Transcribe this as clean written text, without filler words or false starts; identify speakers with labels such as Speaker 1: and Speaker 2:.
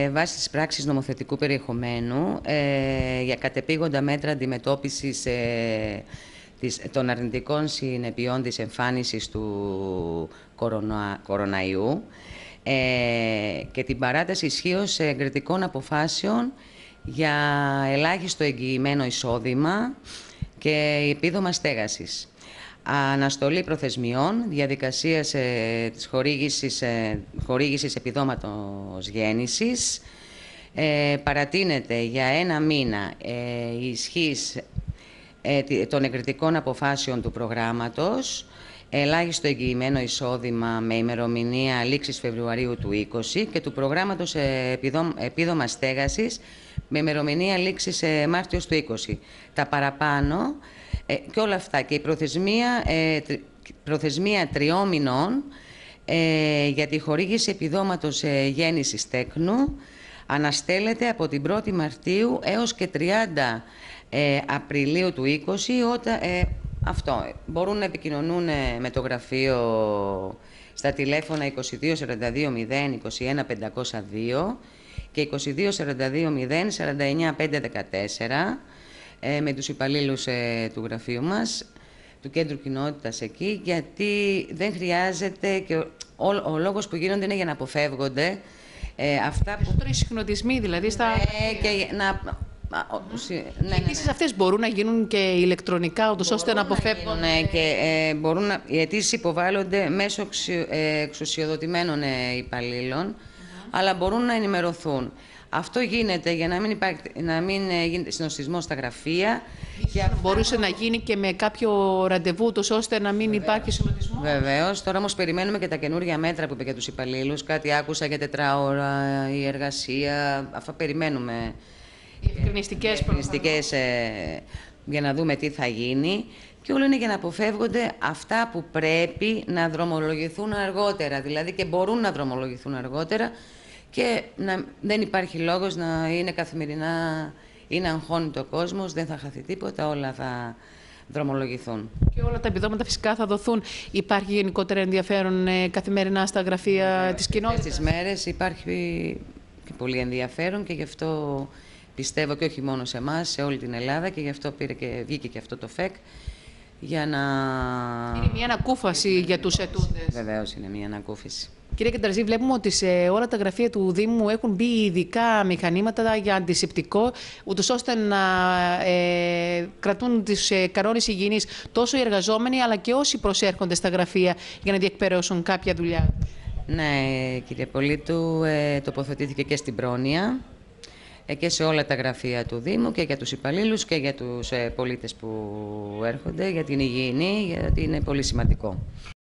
Speaker 1: βάσει της πράξης νομοθετικού περιεχομένου για κατεπήγοντα μέτρα αντιμετώπισης των αρνητικών συνεπειών της εμφάνισης του κοροναϊού και την παράταση ισχύως εγκριτικών αποφάσεων για ελάχιστο εγγυημένο εισόδημα και επίδομα στέγασης. Αναστολή προθεσμιών, διαδικασίας της χορήγησης επιδόματος γέννησης. Παρατείνεται για 1 μήνα η ισχύς των εγκριτικών αποφάσεων του προγράμματος, ελάχιστο εγγυημένο εισόδημα με ημερομηνία λήξης Φεβρουαρίου του 20 και του προγράμματος επίδομα στέγασης με ημερομηνία λήξης Μάρτιος του 20. Τα παραπάνω και όλα αυτά και η προθεσμία 3 μηνών για τη χορήγηση επιδόματος γέννησης τέκνου αναστέλλεται από την 1η Μαρτίου έως και 30 Απριλίου του 20. Αυτό μπορούν να επικοινωνούν με το γραφείο στα τηλέφωνα 22 42 0 21 502 και 22 42 0 49 514 με τους υπαλλήλους του γραφείου μας, του κέντρου κοινότητας εκεί, γιατί δεν χρειάζεται και ο λόγος που γίνονται είναι για να αποφεύγονται αυτά που...
Speaker 2: Περισσότεροι συχνοτισμοί δηλαδή στα...
Speaker 1: Ναι,
Speaker 2: επίσης αυτές μπορούν να γίνουν και ηλεκτρονικά, ούτως ώστε να αποφεύγουν...
Speaker 1: Ναι, και οι αιτήσεις υποβάλλονται μέσω εξουσιοδοτημένων υπαλλήλων, αλλά μπορούν να ενημερωθούν. Αυτό γίνεται για να μην γίνεται συνοστισμός στα γραφεία.
Speaker 2: Μπορούσε να γίνει και με κάποιο ραντεβού, ώστε να μην υπάρχει συνοστισμός.
Speaker 1: Βεβαίως. Τώρα όμως περιμένουμε και τα καινούργια μέτρα που είπε για τους υπαλλήλους. Κάτι άκουσα για 4 ώρα, η εργασία. Αυτά περιμένουμε.
Speaker 2: Οι ευκρινιστικές
Speaker 1: για να δούμε τι θα γίνει. Και όλο είναι για να αποφεύγονται αυτά που πρέπει να δρομολογηθούν αργότερα. Δηλαδή και μπορούν να δρομολογηθούν αργότερα. Και δεν υπάρχει λόγος να είναι καθημερινά ή να αγχώνεται ο κόσμος, δεν θα χαθεί τίποτα, όλα θα δρομολογηθούν.
Speaker 2: Και όλα τα επιδόματα φυσικά θα δοθούν. Υπάρχει γενικότερα ενδιαφέρον καθημερινά στα γραφεία της κοινότητας?
Speaker 1: Αυτές τις μέρες υπάρχει και πολύ ενδιαφέρον και γι' αυτό πιστεύω και όχι μόνο σε εμάς, σε όλη την Ελλάδα και γι' αυτό βγήκε και αυτό το ΦΕΚ. Για να...
Speaker 2: Είναι μια ανακούφαση για τους ετούντες.
Speaker 1: Βεβαίως είναι μια ανακούφιση.
Speaker 2: Κύριε Κεντραζή, βλέπουμε ότι σε όλα τα γραφεία του Δήμου έχουν μπει ειδικά μηχανήματα για αντισηπτικό, ούτως ώστε να κρατούν τις κανόνες υγιεινής τόσο οι εργαζόμενοι αλλά και όσοι προσέρχονται στα γραφεία για να διεκπαιρεώσουν κάποια δουλειά.
Speaker 1: Ναι, κύριε Πολίτου, τοποθετήθηκε και στην πρόνοια και σε όλα τα γραφεία του Δήμου και για τους υπαλλήλους και για τους πολίτες που έρχονται, για την υγιεινή, γιατί είναι πολύ σημαντικό.